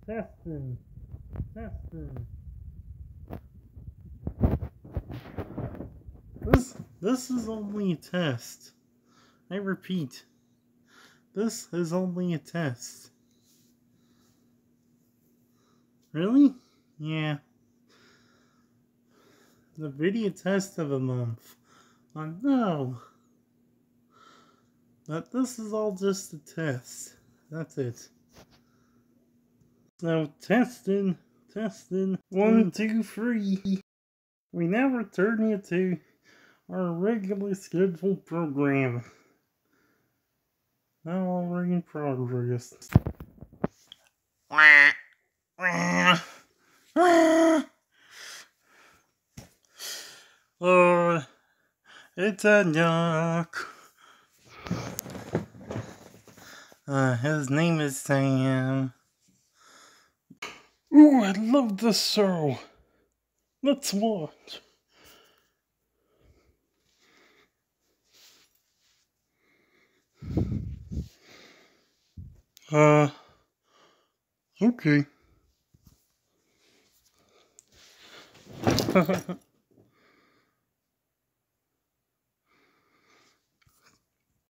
Testing. Testing. This is only a test. I repeat. This is only a test. Really? Yeah. The video test of a month. I know. But this is all just a test. That's it. So, testing. 1, 2, 3. We now return you to our regularly scheduled program. Now already in progress. Oh, it's a duck. His name is Sam. Ooh, I love this show. Let's watch. Okay.